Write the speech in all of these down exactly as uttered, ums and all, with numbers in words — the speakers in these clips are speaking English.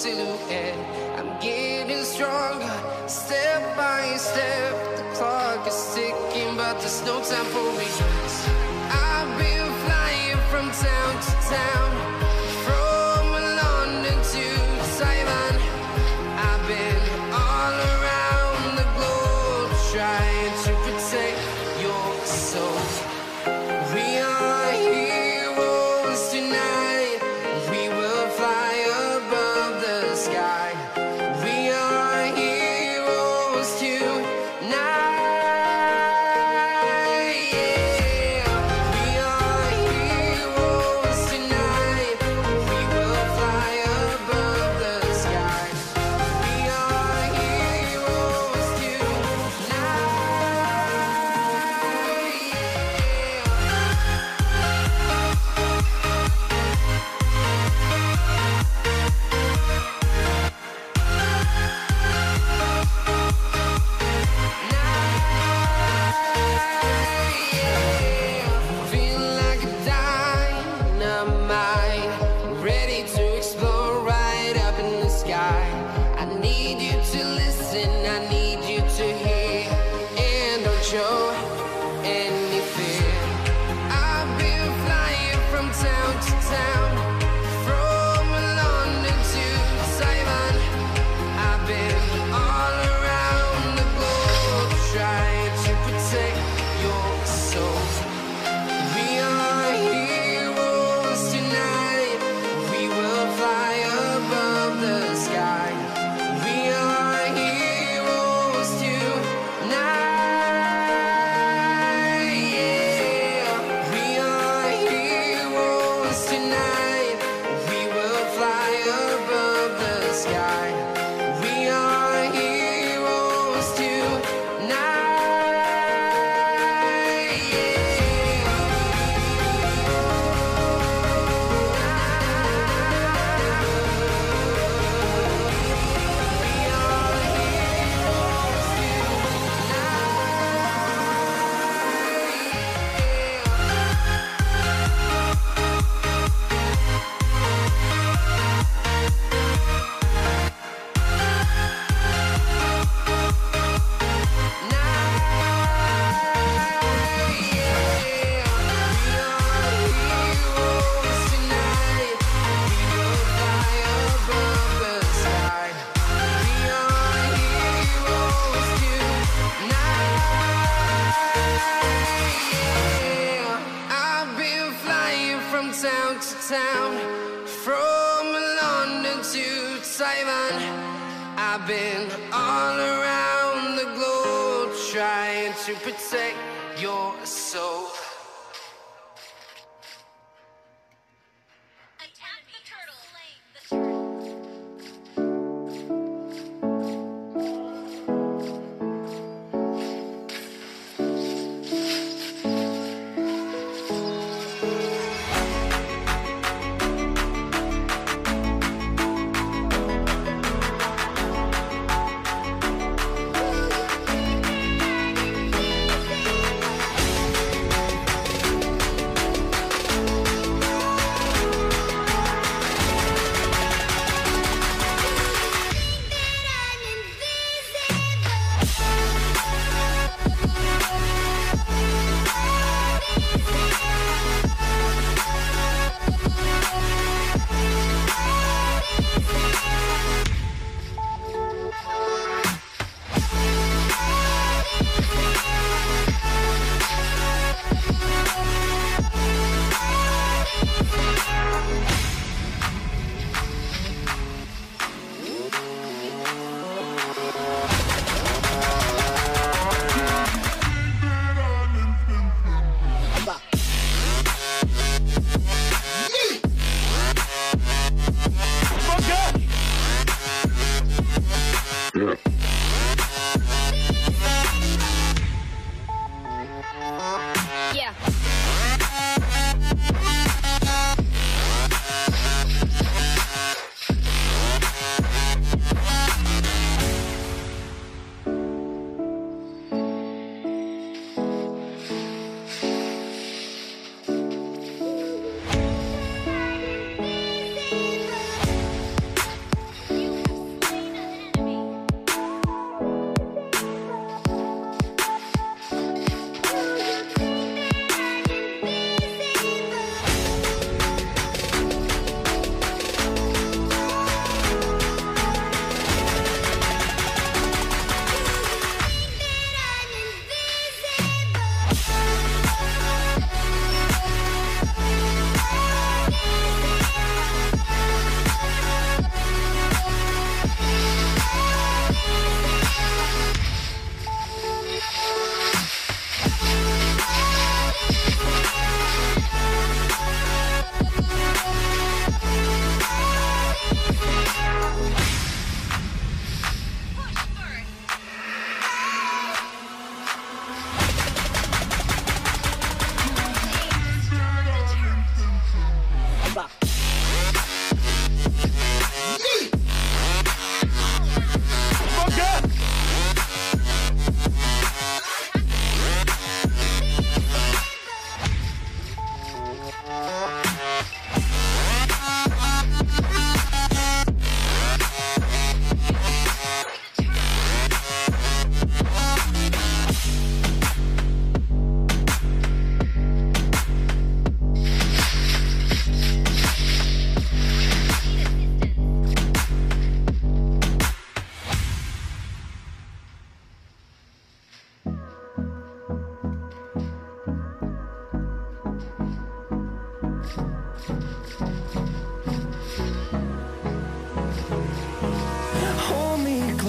silhouette. I'm getting stronger, step by step. The clock is ticking, but there's no time for me. I've been flying from town to town, from London to Taiwan. I've been all around the globe, trying to protect your soul. We are heroes tonight. We will fly above the sky. We are heroes tonight. Yeah. We are heroes tonight. We will fly above the sky. We are heroes tonight. Feel like a dynamite, ready to explode right up in the sky. I need you to listen, I need you to hear, and don't show any fear. I've been flying from town to town, from London to Taiwan. I've been all around the globe, trying to protect your soul. We are heroes tonight. We will fly above the sky. We are heroes tonight. Yeah. We are heroes tonight. We will fly above the sky. We are heroes tonight. I've been flying from town to town, from London to Taiwan. I've been all around the globe, trying to protect your soul. Attack the turtle.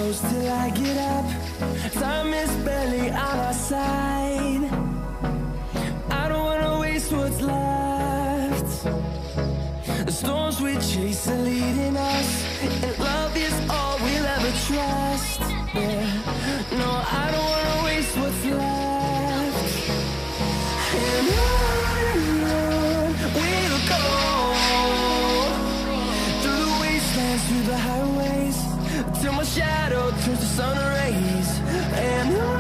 close till I get up. Time is barely on our side. I don't wanna waste what's left. The storms we chase are leading us, and love is all we'll ever trust. Yeah, no, I don't wanna waste what's left. And on and on we'll go, through the wastelands, through the highways, till my shadow turns to sun rays. And on